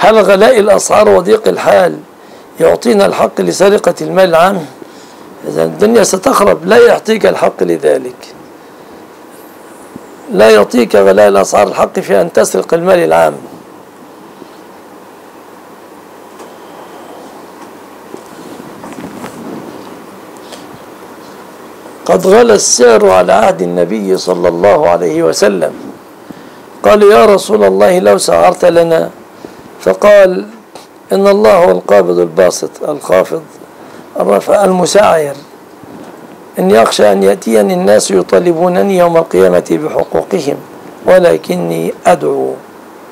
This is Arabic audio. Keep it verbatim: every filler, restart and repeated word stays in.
هل غلاء الأسعار وضيق الحال يعطينا الحق لسرقة المال العام؟ إذا الدنيا ستخرب، لا يعطيك الحق لذلك، لا يعطيك غلاء الأسعار الحق في أن تسرق المال العام. قد غلى السعر على عهد النبي صلى الله عليه وسلم. قال يا رسول الله لو سعرت لنا، فقال إن الله هو القابض الباسط الخافض الرافع المسعر، إن يخشى أن يأتيني الناس يطالبونني يوم القيامة بحقوقهم ولكني أدعو